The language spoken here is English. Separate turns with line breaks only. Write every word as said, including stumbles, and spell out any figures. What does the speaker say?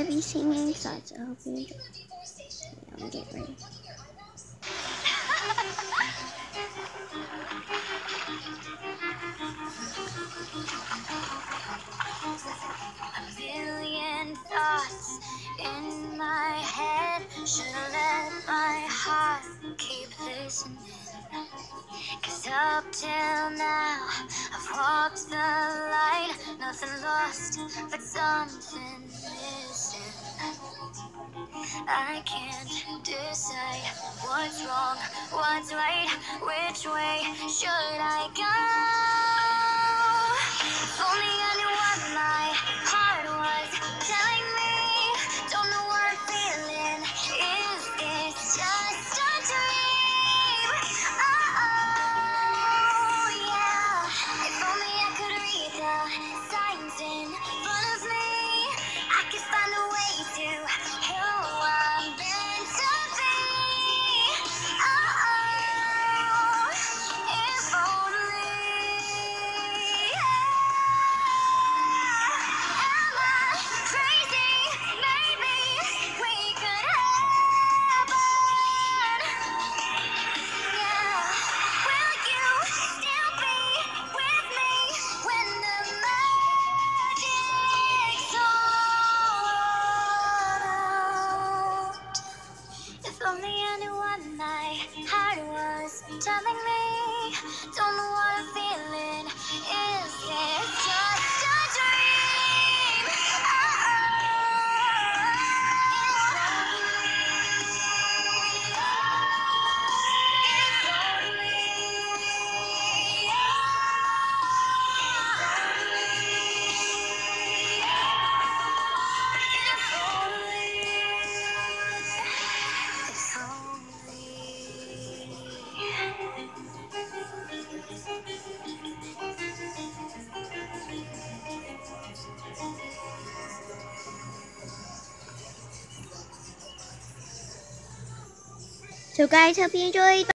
gonna be singing, so I hope you enjoy. Let me get ready. A million thoughts in my head. Should've let my heart keep listening. Cause up till now, I've walked the line. Nothing lost, but something missing. I can't decide what's wrong, what's right. Which way should I go? If only I knew what my heart was telling me. Don't know what I'm feeling. Is this just a dream? Oh, yeah. If only I could read the signs in front of me, I could find a way to who I'm meant to be. Oh, if only. Am I crazy? Maybe we could happen. Yeah. Will you still be with me when the magic's all out? If only I knew what my heart was telling me. Don't know what I'm feeling. Is this just a dream? So guys, hope you enjoyed.